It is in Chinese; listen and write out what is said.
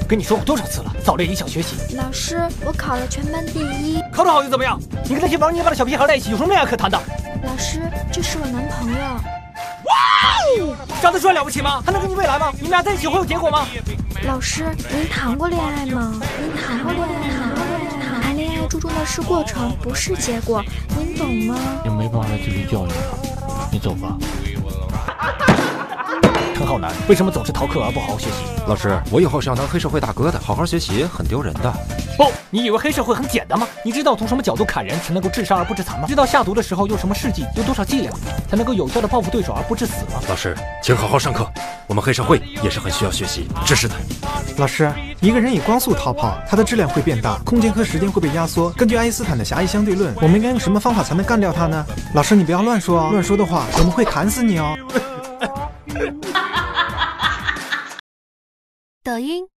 跟你说过多少次了，早恋影响学习。 老师，我考了全班第1。 考得好又怎么样？你跟那些玩泥巴的小屁孩在一起，有什么恋爱可谈的？ 老师，这是我男朋友。 哇，长得帅了不起吗？还能跟你未来吗？你们俩在一起会有结果吗？ 老师，您谈过恋爱吗？您谈过恋爱吗？谈恋爱注重的是过程，不是结果，您懂吗？ 也没办法来继续教育他，你走吧。陈浩南为什么总是逃课而不好好学习？ 老师，我以后是要当黑社会大哥的，好好学习很丢人的。 不，你以为黑社会很简单吗？你知道从什么角度砍人才能够致伤而不致残吗？知道下毒的时候用什么事迹，用多少伎俩才能够有效的报复对手而不致死吗？ 老师，请好好上课。我们黑社会也是很需要学习知识的。 老师，一个人以光速逃跑，它的质量会变大，空间和时间会被压缩。根据爱因斯坦的狭义相对论，我们应该用什么方法才能干掉它呢？老师，你不要乱说哦，乱说的话我们会砍死你哦。 抖音。